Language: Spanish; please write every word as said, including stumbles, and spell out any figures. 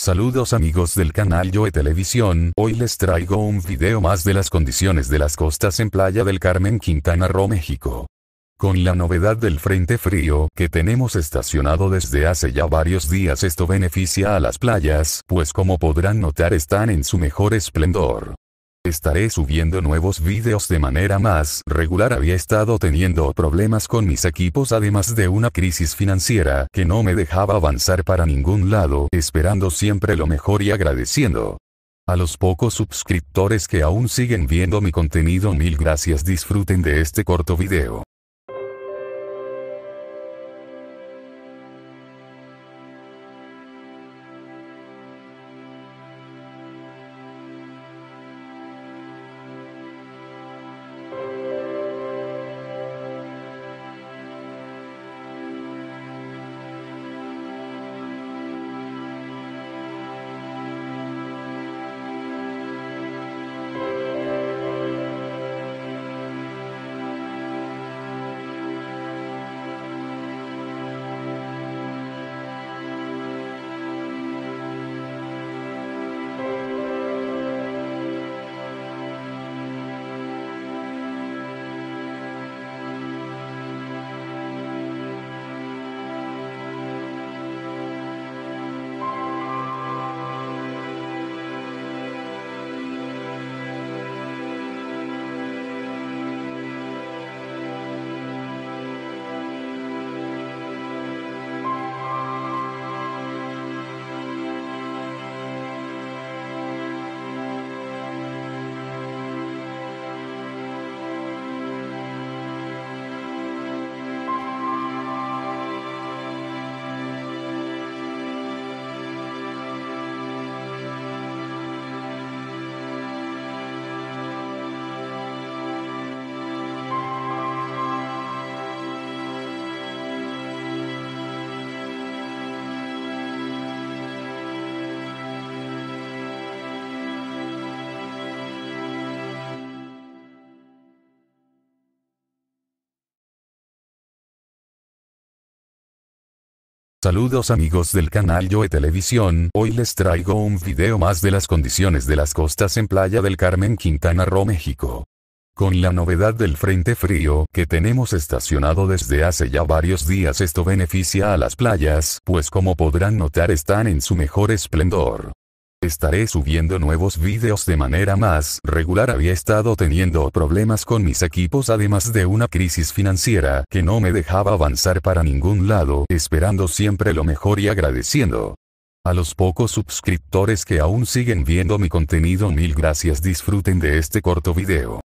Saludos amigos del canal Yoe Televisión, hoy les traigo un video más de las condiciones de las costas en Playa del Carmen, Quintana Roo, México. Con la novedad del frente frío que tenemos estacionado desde hace ya varios días, esto beneficia a las playas, pues como podrán notar están en su mejor esplendor. Estaré subiendo nuevos videos de manera más regular. Había estado teniendo problemas con mis equipos, además de una crisis financiera que no me dejaba avanzar para ningún lado, esperando siempre lo mejor y agradeciendo a los pocos suscriptores que aún siguen viendo mi contenido. Mil gracias, disfruten de este corto video. Saludos amigos del canal Yoe Televisión, hoy les traigo un video más de las condiciones de las costas en Playa del Carmen, Quintana Roo, México. Con la novedad del frente frío que tenemos estacionado desde hace ya varios días, esto beneficia a las playas, pues como podrán notar están en su mejor esplendor. Estaré subiendo nuevos videos de manera más regular. Había estado teniendo problemas con mis equipos, además de una crisis financiera que no me dejaba avanzar para ningún lado, esperando siempre lo mejor y agradeciendo a los pocos suscriptores que aún siguen viendo mi contenido. Mil gracias, disfruten de este corto video.